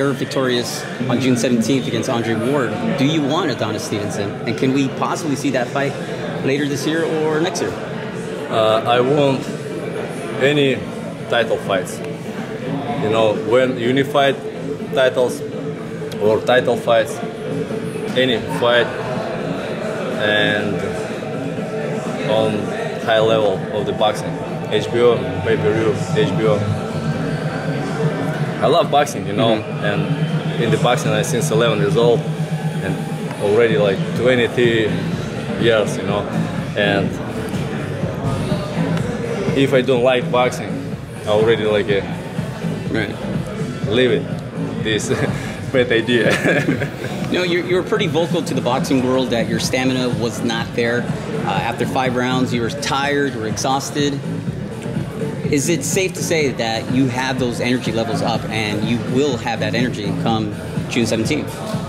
you're victorious on June 17th against Andre Ward. Do you want Adonis Stevenson? And can we possibly see that fight later this year or next year? I want any title fights. You know, when unified titles or title fights, any fight, and on high level of the boxing. HBO, pay-per-view, HBO. I love boxing, you know, and in the boxing I since 11 years old and already like 23 years, you know, and if I don't like boxing, I already like leave it. This bad idea. You know, you're pretty vocal to the boxing world that your stamina was not there. After 5 rounds, you were tired, you were exhausted. Is it safe to say that you have those energy levels up and you will have that energy come June 17th?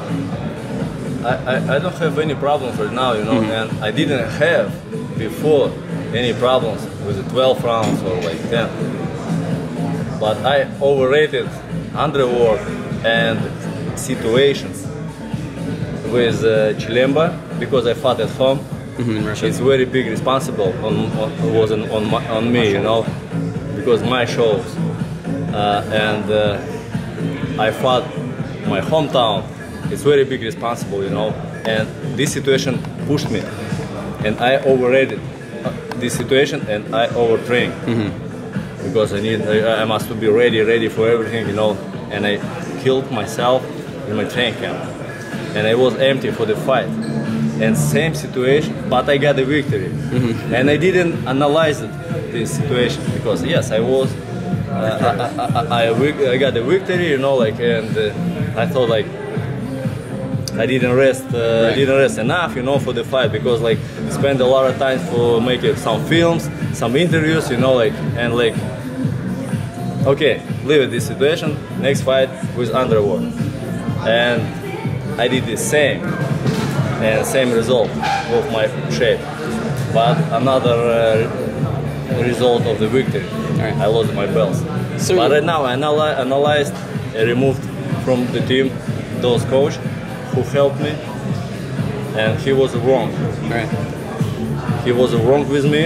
I don't have any problems right now, you know, and I didn't have before any problems with the 12 rounds or like 10. But I overrated Andre Ward and situations with Chilemba because I fought at home. It's very big responsible on me, you know, because my shows and I fought my hometown. It's very big responsible, you know, and this situation pushed me, and I overrated this situation and I overtrained because I must be ready for everything, you know, and I killed myself in my training camp, and I was empty for the fight. And same situation, but I got the victory. And I didn't analyze this situation because yes, I was, I got the victory, you know, like, and I thought like I didn't rest enough, you know, for the fight because like spend a lot of time for making some films, some interviews, you know, like, and like, okay, leave this situation. Next fight with Andre Ward, and I did the same. And same result of my shape, but another result of the victory. I lost my belts. So but right now I analyzed and removed from the team those coach who helped me, and he was wrong. He was wrong with me.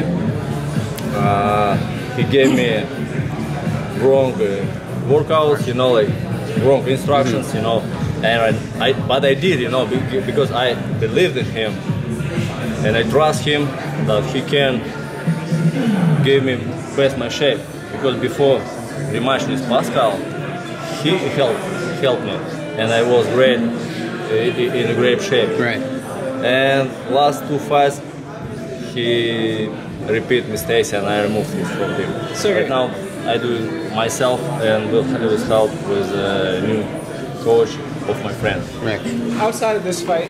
He gave me wrong workouts, you know, like wrong instructions, you know. And but I did, you know, because I believed in him, and I trust him that he can give me best my shape. Because before the match with Pascal, he helped me, and I was great in a great shape. And last 2 fights, he repeat mistakes, and I removed him from him. So right now I do it myself, and with help with a new coach of my friend. Outside of this fight,